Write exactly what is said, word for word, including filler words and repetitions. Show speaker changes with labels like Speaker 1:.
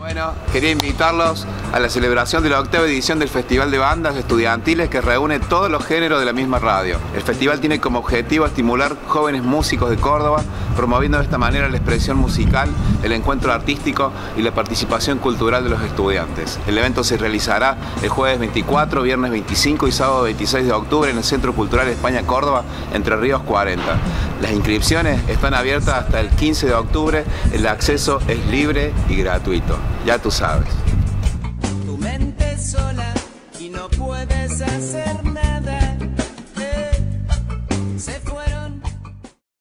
Speaker 1: Bueno, quería invitarlos a la celebración de la octava edición del Festival de Bandas Estudiantiles que reúne todos los géneros de la misma radio. El festival tiene como objetivo estimular jóvenes músicos de Córdoba, promoviendo de esta manera la expresión musical, el encuentro artístico y la participación cultural de los estudiantes. El evento se realizará el jueves veinticuatro, viernes veinticinco y sábado veintiséis de octubre en el Centro Cultural España Córdoba, Entre Ríos cuarenta. Las inscripciones están abiertas hasta el quince de octubre, el acceso es libre y gratuito. Ya tú sabes.
Speaker 2: Tu mente sola y no puedes hacer nada.